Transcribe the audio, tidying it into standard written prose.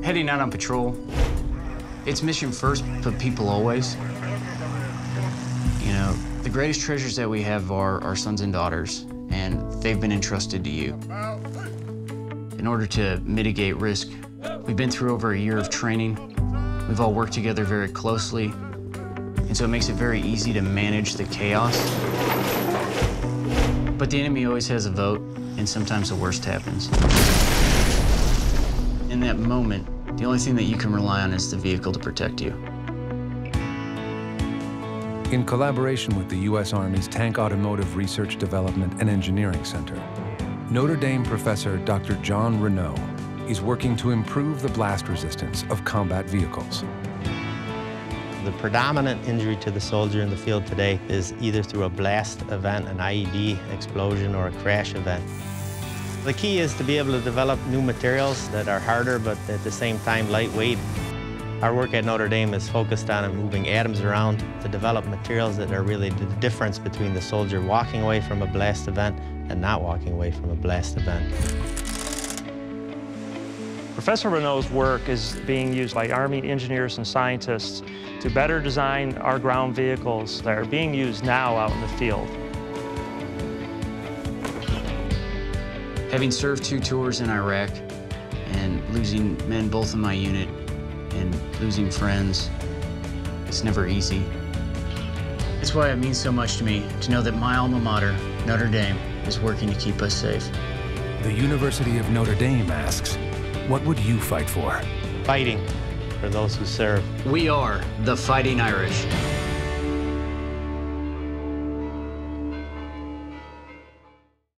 Heading out on patrol, it's mission first, but people always. You know, the greatest treasures that we have are our sons and daughters, and they've been entrusted to you. In order to mitigate risk, we've been through over a year of training. We've all worked together very closely, and so it makes it very easy to manage the chaos. But the enemy always has a vote, and sometimes the worst happens. In that moment, the only thing that you can rely on is the vehicle to protect you. In collaboration with the U.S. Army's Tank Automotive Research Development and Engineering Center, Notre Dame professor Dr. John Renaud is working to improve the blast resistance of combat vehicles. The predominant injury to the soldier in the field today is either through a blast event, an IED explosion, or a crash event. The key is to be able to develop new materials that are harder, but at the same time lightweight. Our work at Notre Dame is focused on moving atoms around to develop materials that are really the difference between the soldier walking away from a blast event and not walking away from a blast event. Professor Renaud's work is being used by Army engineers and scientists to better design our ground vehicles that are being used now out in the field. Having served 2 tours in Iraq and losing men both in my unit and losing friends, it's never easy. That's why it means so much to me to know that my alma mater, Notre Dame, is working to keep us safe. The University of Notre Dame asks, what would you fight for? Fighting for those who serve. We are the Fighting Irish.